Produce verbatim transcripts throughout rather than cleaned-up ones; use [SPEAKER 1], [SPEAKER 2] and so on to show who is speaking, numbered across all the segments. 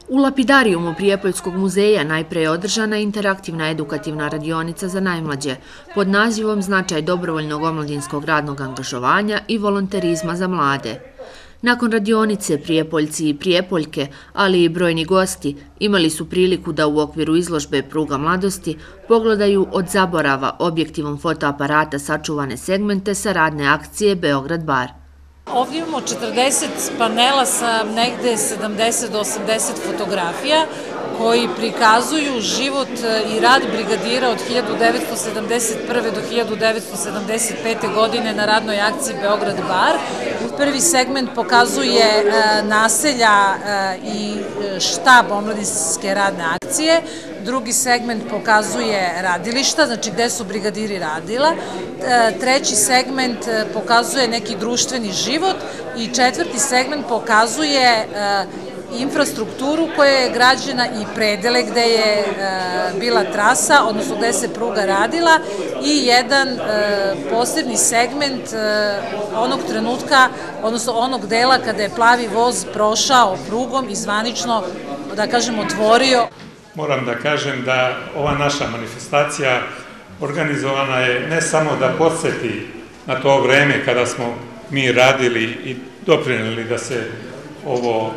[SPEAKER 1] U Lapidarijumu Prijepoljskog muzeja najpre je održana interaktivna edukativna radionica za najmlađe pod nazivom Značaj dobrovoljnog omladinskog radnog angažovanja i volonterizma za mlade. Nakon radionice Prijepoljci i Prijepoljke, ali i brojni gosti, imali su priliku da u okviru izložbe Pruga mladosti pogledaju od zaborava objektivom fotoaparata sačuvane segmente sa radne akcije Beograd bar.
[SPEAKER 2] Ovdje imamo četrdeset panela sa negde sedamdeset do osamdeset fotografija koji prikazuju život i rad brigadira od hiljadu devetsto sedamdeset prve do hiljadu devetsto sedamdeset pete. godine na radnoj akciji Beograd bar. Prvi segment pokazuje naselja i štab omladinske radne akcije. Drugi segment pokazuje radilišta, znači gde su brigadiri radila. Treći segment pokazuje neki društveni život i četvrti segment pokazuje infrastrukturu koja je građena i predele gde je bila trasa, odnosno gde se pruga radila i jedan posebni segment onog trenutka, odnosno onog dela kada je plavi voz prošao prugom i zvanično, da kažem, otvorio.
[SPEAKER 3] Moram da kažem da ova naša manifestacija organizovana je ne samo da podsjeti na to vreme kada smo mi radili i doprinijeli da se ovo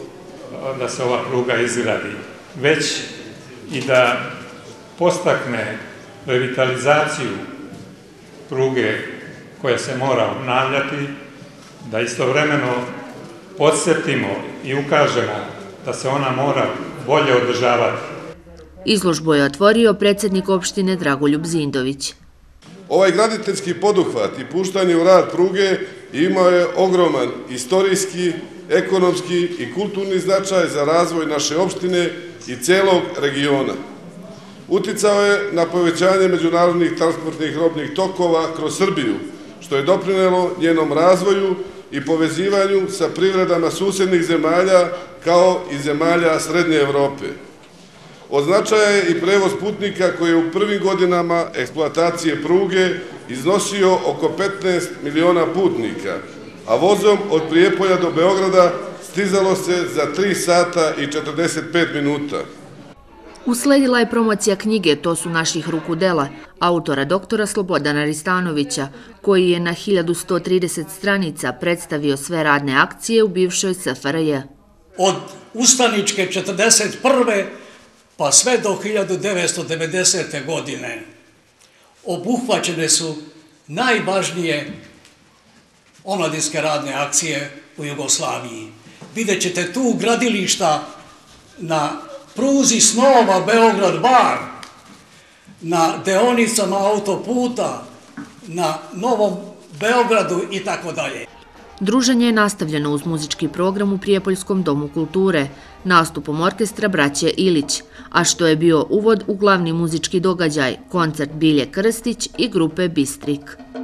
[SPEAKER 3] da se ova pruga izgradi, već i da postakne revitalizaciju pruge koja se mora obnavljati, da istovremeno podsjetimo i ukažemo da se ona mora bolje održavati.
[SPEAKER 1] Izložbu je otvorio predsjednik opštine Dragoljub Zindović.
[SPEAKER 4] Ovaj graditeljski poduhvat i puštanje u rad pruge imao je ogroman istorijski, ekonomski i kulturni značaj za razvoj naše opštine i celog regiona. Uticao je na povećanje međunarodnih transportnih robnih tokova kroz Srbiju, što je doprinelo njenom razvoju i povezivanju sa privredama susednih zemalja kao i zemalja Srednje Evrope. Od značaja je i prevoz putnika koji je u prvim godinama eksploatacije pruge iznosio oko petnaest miliona putnika, a vozom od Prijepolja do Beograda stizalo se za tri sata i četrdeset pet minuta.
[SPEAKER 1] Usledila je promocija knjige To su naših ruku dela, autora doktora Slobodana Ristanovića, koji je na hiljadu sto trideset stranica predstavio sve radne akcije u bivšoj S F R J.
[SPEAKER 5] Od ustaničke četrdeset prve pa sve do hiljadu devetsto devedesete. godine obuhvaćene su najvažnije omladinske radne akcije u Jugoslaviji. Vidjet ćete tu gradilišta na pruzi snova Beograd bar, na deonicama autoputa, na Novom Beogradu i tako dalje.
[SPEAKER 1] Druženje je nastavljeno uz muzički program u Prijepoljskom domu kulture, nastupom orkestra braće Ilić, a što je bio uvod u glavni muzički događaj, koncert Bilje Krstić i grupe Bistrik.